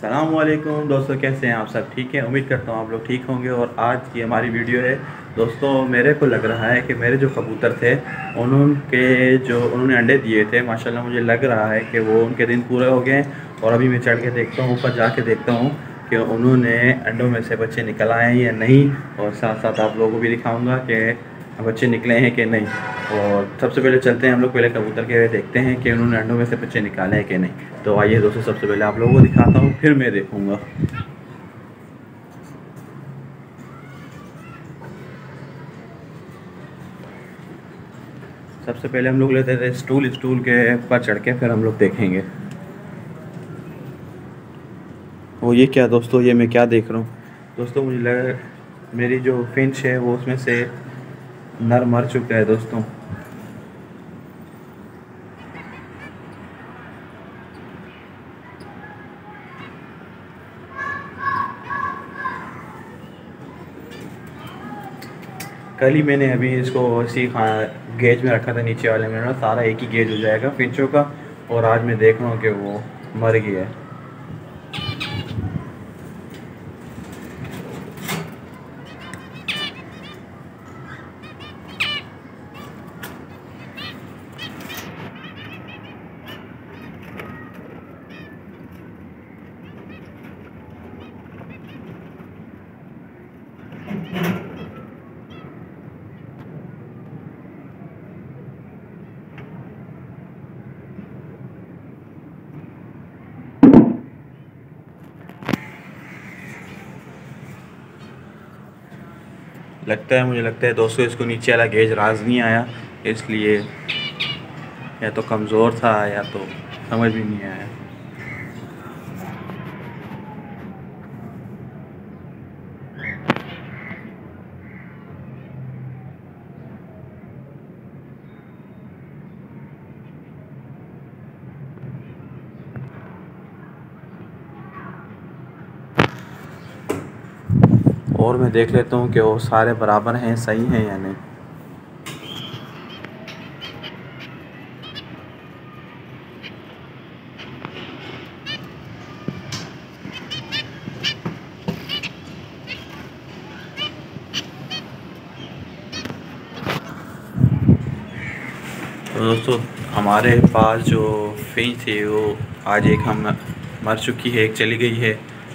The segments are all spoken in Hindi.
अस्सलामुअलैकुम दोस्तों, कैसे हैं आप सब? ठीक है, उम्मीद करता हूँ आप लोग ठीक होंगे। और आज की हमारी वीडियो है दोस्तों, मेरे को लग रहा है कि मेरे जो कबूतर थे उन्होंने अंडे दिए थे। माशाल्लाह मुझे लग रहा है कि वो उनके दिन पूरे हो गए हैं। और अभी मैं चढ़ के देखता हूँ, ऊपर जाके देखता हूँ कि उन्होंने अंडों में से बच्चे निकल आए हैं या नहीं। और साथ साथ आप लोगों को भी दिखाऊँगा कि बच्चे निकले हैं कि नहीं। और सबसे पहले चलते हैं हम लोग पहले कबूतर के देखते हैं कि उन्होंने अंडों में से बच्चे निकाले हैं कि नहीं। तो आइए दोस्तों, सबसे पहले आप लोगों को दिखाता हूँ, फिर मैं देखूँगा। सबसे पहले हम लोग लेते थे स्टूल के ऊपर चढ़ के फिर हम लोग देखेंगे। वो ये क्या दोस्तों, ये मैं क्या देख रहा हूँ दोस्तों? मुझे लगा मेरी जो फिंच है वो उसमें से नर मर चुका है दोस्तों। कल ही मैंने अभी इसको इसी गेज में रखा था, नीचे वाले में ना सारा एक ही गेज हो जाएगा फिंचों का। और आज मैं देख रहा हूँ कि वो मर गया है। मुझे लगता है दोस्तों, इसको नीचे वाला गेज राज नहीं आया, इसलिए या तो कमज़ोर था या तो समझ भी नहीं आया। और मैं देख लेता हूँ कि वो सारे बराबर हैं, सही हैं या नहीं। तो दोस्तों, हमारे पास जो फिंच थी वो आज एक हम मर चुकी है, एक चली गई है।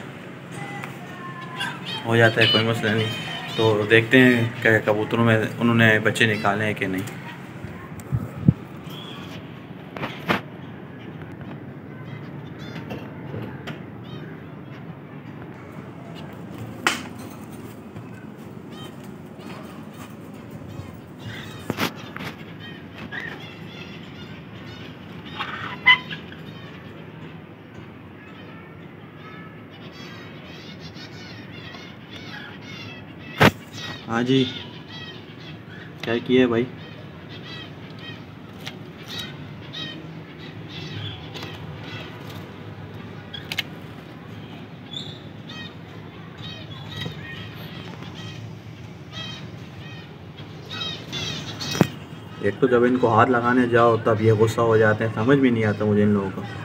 हो जाता है, कोई मसला नहीं। तो देखते हैं क्या कबूतरों में उन्होंने बच्चे निकाले हैं कि नहीं। हाँ जी, क्या किया है भाई? एक तो जब इनको हाथ लगाने जाओ तब ये गुस्सा हो जाते हैं, समझ भी नहीं आता मुझे इन लोगों का।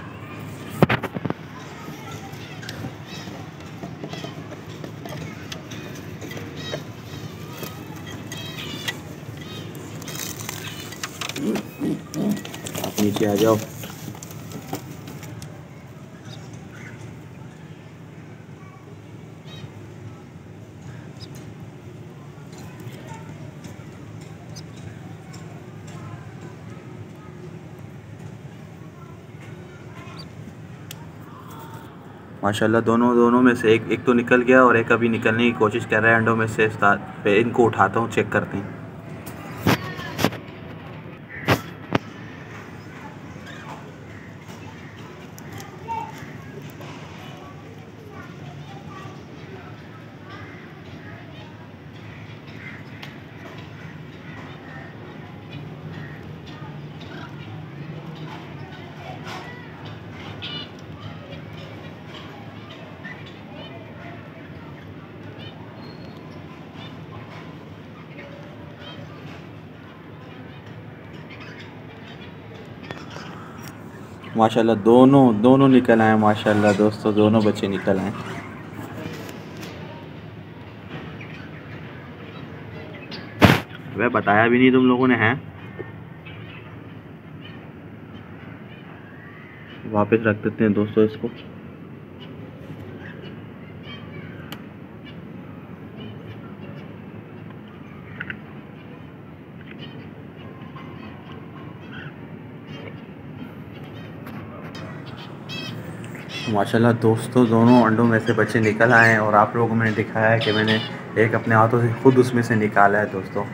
आप नीचे आ जाओ। माशाल्लाह दोनों में से एक तो निकल गया और एक अभी निकलने की कोशिश कर रहा है अंडों में से। इनको उठाता हूँ, चेक करते हैं। माशाल्लाह दोनों दोनों निकल आए माशाल्लाह दोस्तों, दोनों बच्चे निकल आए। वह बताया भी नहीं तुम लोगों ने, हैं? वापस रख देते हैं दोस्तों इसको। माशाल्लाह दोस्तों दोनों अंडों में से बच्चे निकल आए हैं और आप लोगों को मैंने दिखाया है कि मैंने एक अपने हाथों से खुद उसमें से निकाला है दोस्तों।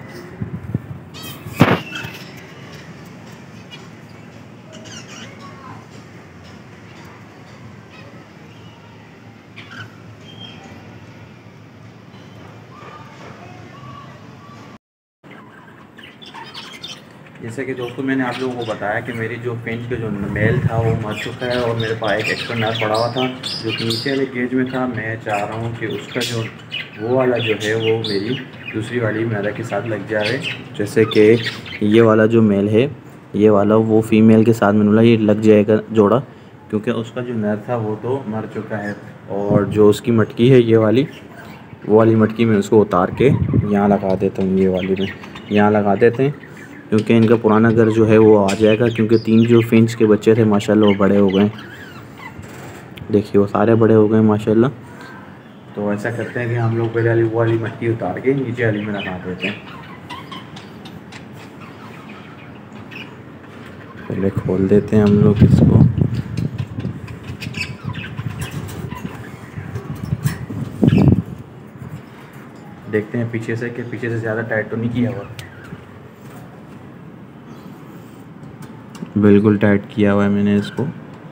जैसे कि दोस्तों मैंने आप लोगों को बताया कि मेरी जो फिंच का जो मेल था वो मर चुका है और मेरे पास एक एक्स्ट्रा नर पड़ा हुआ था जो कि नीचे वाले केज में था। मैं चाह रहा हूँ कि उसका जो वो वाला जो है वो मेरी दूसरी वाली मैदा के साथ लग जाए। जैसे कि ये वाला जो मेल है, ये वाला वो फीमेल के साथ मैंने बोला ये लग जाएगा जोड़ा, क्योंकि उसका जो नर था वो तो मर चुका है। और जो उसकी मटकी है ये वाली, वो वाली मटकी में उसको उतार के यहाँ लगा देता हूँ। ये वाली में यहाँ लगा देते हैं क्योंकि इनका पुराना घर जो है वो आ जाएगा, क्योंकि 3 जो फिंच के बच्चे थे माशाल्लाह वो बड़े हो गए। देखिए वो सारे बड़े हो गए माशाल्लाह। तो ऐसा करते हैं कि हम लोग पहले वो वाली मटकी उतार के नीचे वाली में लगा देते हैं। पहले खोल देते हैं हम लोग इसको। देखते हैं पीछे से कि पीछे से ज़्यादा टाइट तो नहीं किया हुआ। बिल्कुल टाइट किया हुआ है मैंने इसको।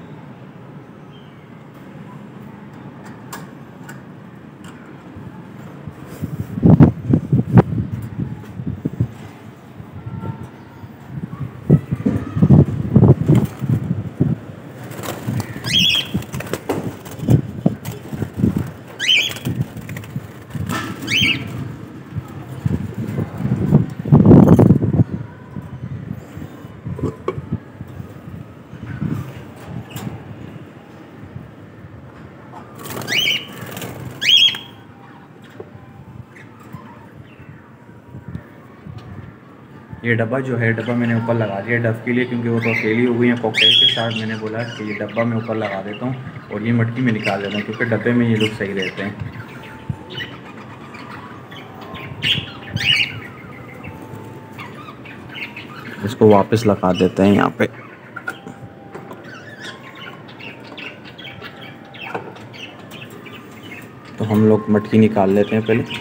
ये डब्बा जो है डब्बा मैंने ऊपर लगा दिया डब के लिए, क्योंकि वो तो अकेली हो गई है कॉकटेल के साथ। मैंने बोला कि ये डब्बा मैं ऊपर लगा देता हूँ और ये मटकी में निकाल देता हूँ, क्योंकि डब्बे में ये लोग सही रहते हैं। इसको वापस लगा देते हैं यहाँ पे। तो हम लोग मटकी निकाल लेते हैं पहले।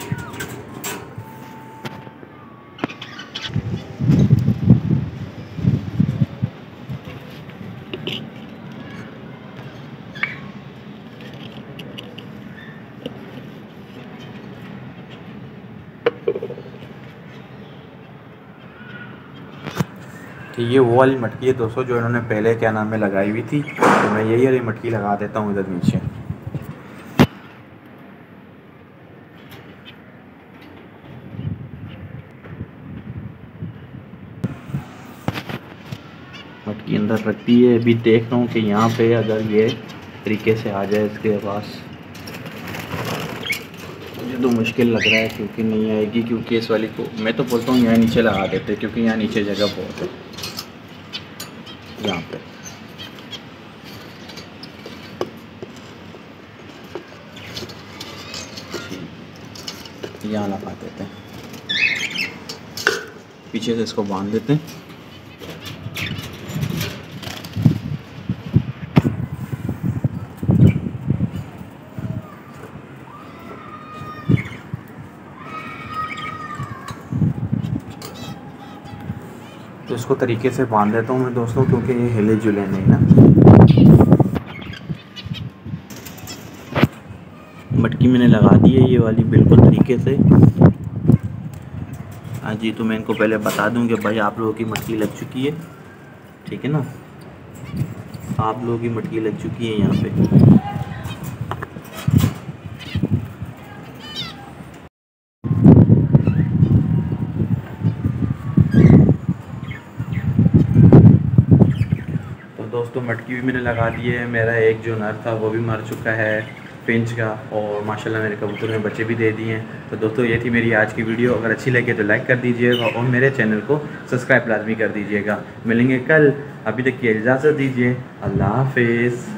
कि ये वो वाली मटकी है दोस्तों जो इन्होंने पहले क्या नाम में लगाई हुई थी। तो मैं यही वाली मटकी लगा देता हूँ इधर नीचे। मटकी अंदर रखती है। अभी देख रहा हूँ कि यहाँ पे अगर ये तरीके से आ जाए इसके पास, मुझे तो मुश्किल लग रहा है क्योंकि नहीं आएगी। क्योंकि इस वाली को मैं तो बोलता हूँ यहाँ नीचे लगा देते, क्योंकि यहाँ नीचे जगह बहुत है यहाँ पे। यहाँ लगा देते हैं, पीछे से इसको बांध देते हैं। तो इसको तरीके से बांध देता हूँ मैं दोस्तों, क्योंकि ये हिले जुले नहीं ना। मटकी मैंने लगा दी है ये वाली बिल्कुल तरीके से। हाँ जी, तो मैं इनको पहले बता दूं कि भाई आप लोगों की मटकी लग चुकी है, ठीक है ना। आप लोगों की मटकी लग चुकी है यहाँ पे। दोस्तों मटकी भी मैंने लगा दी है। मेरा एक जो नर था वो भी मर चुका है फिंच का, और माशाल्लाह मेरे कबूतर में बच्चे भी दे दिए हैं। तो दोस्तों ये थी मेरी आज की वीडियो। अगर अच्छी लगे तो लाइक कर दीजिएगा और मेरे चैनल को सब्सक्राइब लाजमी कर दीजिएगा। मिलेंगे कल, अभी तक की इजाज़त दीजिए। अल्लाह हाफिज़।